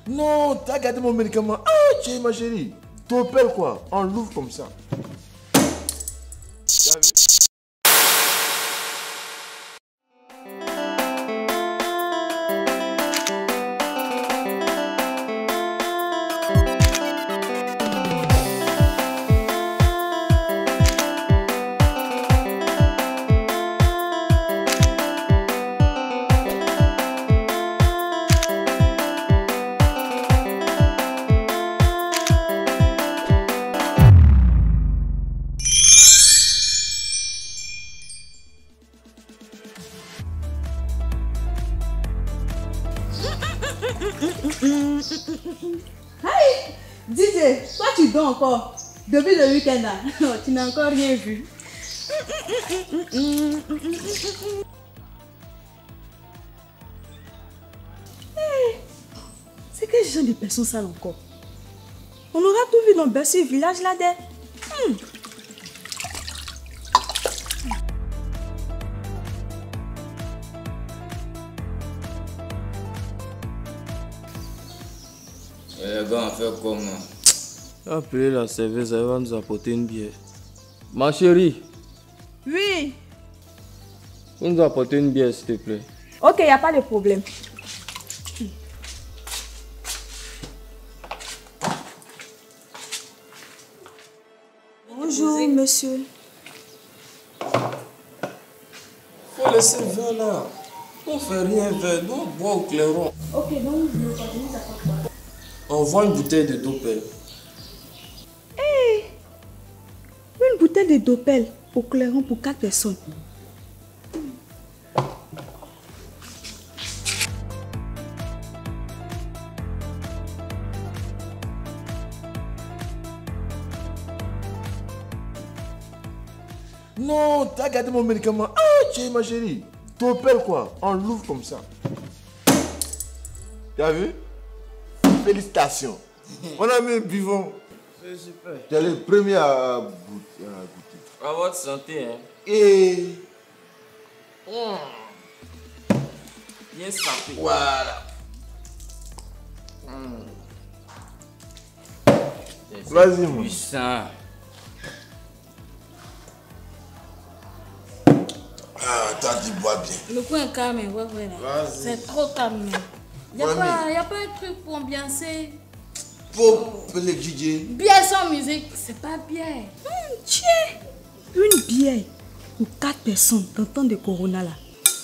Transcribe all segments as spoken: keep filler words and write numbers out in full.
Non, t'as gardé mon médicament. Ah, tiens, ma chérie. Dopel quoi, on l'ouvre comme ça. T'as vu? Hey, D J, toi tu dors encore. Depuis le week-end là, tu n'as encore rien vu. Hey, c'est quel genre de personnes sales encore? On aura tout vu dans Bercy village là-dedans. Hmm. Les gars, on fait comment? Appelez la serveuse, elle va nous apporter une bière. Ma chérie. Oui. Vous nous apporter une bière, s'il te plaît. Ok, il n'y a pas de problème. Bonjour, monsieur. Faut laisser le verre là. On fait rien vers nous, on boit au clairon. Ok, donc je vais continuer ça pour quoi? On vend une bouteille de Dopel. Hey, une bouteille de Dopel au clairon pour quatre personnes. Non, t'as gardé mon médicament. Ah, tiens, ma chérie. Dopel quoi, on l'ouvre comme ça. T'as vu? Félicitations. On a mis un buvon. C'est super. Tu es le premier à goûter. À votre santé, hein. Et Mmh. Bien sapé. voilà. Mmh. Vas-y, mon. Puissant. Ah, t'as dit bois bien. Le coin est calme, ouais, ouais. C'est trop calme. Il n'y a, Ouais, pas- y a pas un truc pour ambiancer. Pour le D J. Bière sans musique, c'est pas bien. Hum, tiens, une bière pour quatre personnes dans le temps de Corona là.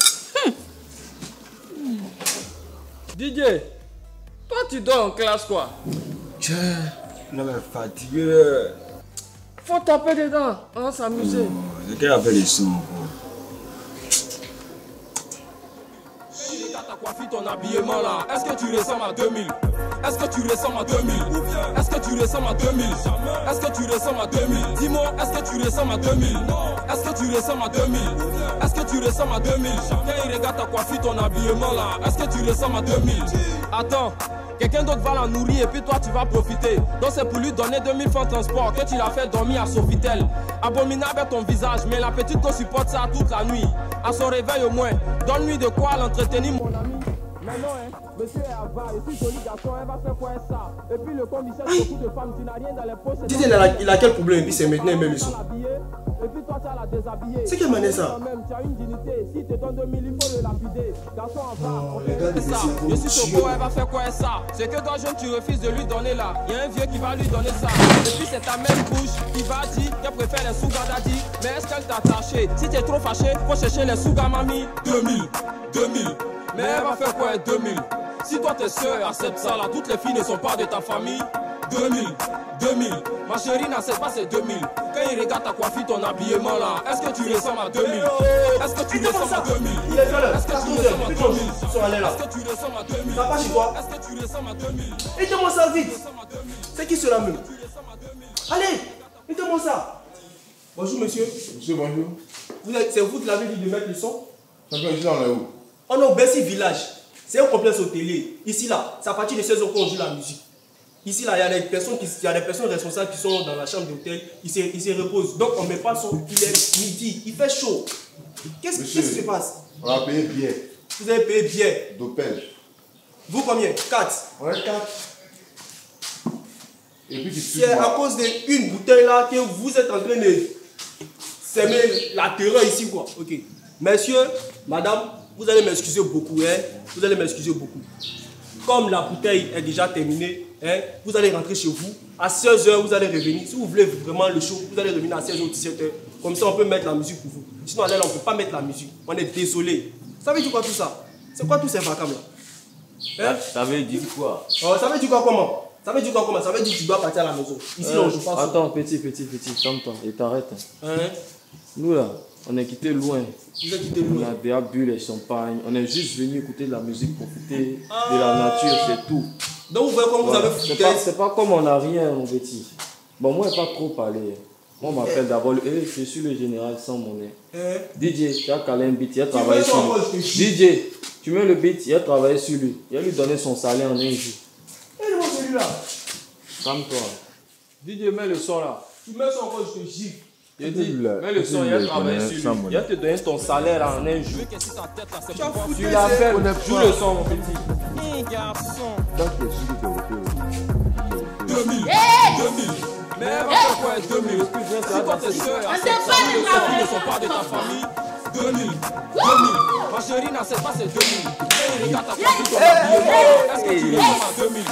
D J, toi tu dors en classe quoi? Tiens, on est fatigué. Faut taper dedans, on va s'amuser. C'est qu'il y avait les sons. Ta coiffure, ton habillement là, est-ce que tu ressembles à deux mille? Est-ce que tu ressembles à deux mille? Est-ce que tu ressembles à deux mille? Est-ce que tu ressembles à deux mille? Dis-moi, est-ce que tu ressembles à deux mille? Est-ce que tu ressembles à deux mille? Est-ce que tu ressembles à deux mille? Quand il regarde ta coiffure, ton habillement là, est-ce que tu ressembles à deux mille? Attends, quelqu'un d'autre va la nourrir et puis toi tu vas profiter. Donc c'est pour lui donner deux mille francs de transport que tu l'as fait dormir à Sofitel. Abominable ton visage, mais la petite go supporte ça toute la nuit. À son réveil au moins, donne-lui de quoi l'entretenir mon ami. Mais non, hein, monsieur est avare, et si joli garçon, elle va faire quoi ça? Et puis le comte, il cherche beaucoup de femmes, tu n'as rien dans les poches. Dis, il a, il a quel problème? Et puis c'est maintenant même ils sont. Et puis toi, tu as la déshabillée. C'est quelle manière ça? Même, tu as une dignité, si te donne deux mille, il faut le lapider. Garçon en bas, Oh, on les gars, fait ça. les Je suis Togo, elle va faire quoi ça? C'est que quand jeune, tu refuses de lui donner là. Il y a un vieux qui va lui donner ça. Et puis c'est ta même bouche qui va dire qu'elle préfère les sous-gadadi. Mais est-ce qu'elle t'a attaché? Si t'es trop fâché, faut chercher les sous-gamami. deux mille, deux mille. Mais elle va faire quoi deux mille? Si toi tes soeurs acceptent ça là, toutes les filles ne sont pas de ta famille. deux mille, deux mille. Ma chérie n'accepte pas ces deux mille. Quand il regarde ta coiffure, ton habillement là, est-ce que tu ressembles à deux mille? Est-ce que tu ressembles à deux mille? Il est là, Est-ce que tu douze ressembles heures, à plus deux tôt, mille? ils sont allés là. Est-ce que tu ressembles à deux mille? Ça va chez toi? Est-ce que tu ressembles à deux mille? Aidez-moi ça vite. C'est qui cela même? Allez, aidez-moi ça. Bonjour monsieur. Monsieur, bonjour. Vous êtes- C'est vous qui l'avez dit de mettre le son? Champion, ici, on est où? On est au Bercy Village. C'est un complexe hôtelier. Ici là, c'est à partir de seize heures qu'on joue la musique. Ici là, il y a des personnes qui, il y a des personnes responsables qui sont dans la chambre d'hôtel. Ils se, ils se reposent. Donc on ne met pas son. Il est midi. Il fait chaud. Qu'est-ce Monsieur. qu'est-ce qui se passe? On a payé bien. Vous avez payé bien. Dopel. Vous combien? quatre. Ouais, quatre. Et puis tu C'est à cause d'une bouteille là que vous êtes en train de s'aimer la terreur ici quoi. Ok. Messieurs, madame, vous allez m'excuser beaucoup, hein. Vous allez m'excuser beaucoup. Comme la bouteille est déjà terminée, hein, vous allez rentrer chez vous. À seize heures, vous allez revenir. Si vous voulez vraiment le show, vous allez revenir à seize heures ou dix-sept heures. Comme ça, on peut mettre la musique pour vous. Sinon, là, on ne peut pas mettre la musique. On est désolé. Ça veut dire quoi tout ça? C'est quoi tous ces vacances là? Hein? Ça veut dire quoi? Oh, ça veut dire quoi comment? Ça veut dire quoi comment? Ça veut dire que tu dois partir à la maison. Ici, euh, là, on joue pas. Attends, petit, petit, petit, calme-toi et t'arrêtes. Hein? Nous là, on est quitté loin. Vous êtes quitté On loin. a déjà bu les champagnes. On est juste venu écouter de la musique, profiter ah. de la nature, c'est tout. Donc vous voyez comme voilà. vous avez C'est pas, c'est pas comme on n'a rien, mon petit. Bon, moi, je n'ai pas trop parlé. Moi, on m'appelle d'abord. Eh, je suis le général sans monnaie. Eh. D J, tu as calé un beat, il a travaillé sur lui. D J, tu mets le beat, il a travaillé sur lui. Il a lui donné son salaire en un jour. Et le celui-là. Calme-toi. D J, mets le son là. Tu mets son rôle, je te gifle. Il dit, mets le son, il a travaillé sur lui. Il a te donné ton salaire en un jour. Tu l'appelles, joue le son, mon petit. deux mille, deux mille, mais pourquoi deux mille? Si toi tes soeurs qui ne sont pas de ta famille, deux mille, deux mille, ma chérie n'accepte pas ces deux mille. Et regarde ta famille, ton habillement, est-ce que tu ressembles à deux mille?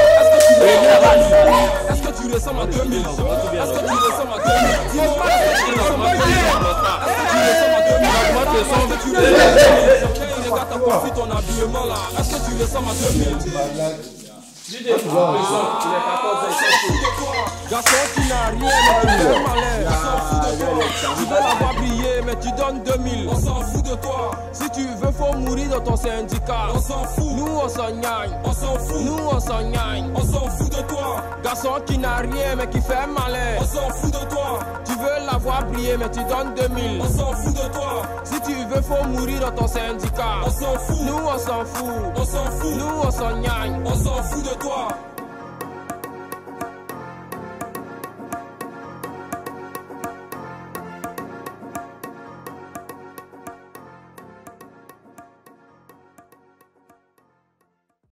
Est-ce que tu ressembles à deux mille? Est-ce que tu ressembles à deux mille? Dis-moi, est-ce que tu ressembles à deux mille? Est-ce que tu ressembles à deux mille? Est-ce que tu ressembles à deux mille? Regarde ta profil, ton habillement là, est-ce que tu ressembles à deux mille? Il est quatorze ans. Garçon qui n'a rien, mais qui fait malin. On s'en fout de toi. Tu veux la voir briller, mais tu donnes deux mille. On s'en fout de toi. Si tu veux, faut mourir dans ton syndicat. On s'en fout. Nous, on s'en gagne. On s'en fout. Nous, on s'en gagne. On s'en fout de toi. Garçon qui n'a rien, mais qui fait malin. On s'en fout de toi. Tu veux la voir briller, mais tu donnes deux mille. On s'en fout de toi. Si tu veux, faut mourir dans ton syndicat. On s'en fout. Nous, on s'en fout. On s'en fout. Nous, on s'en gagne. On s'en fout de toi.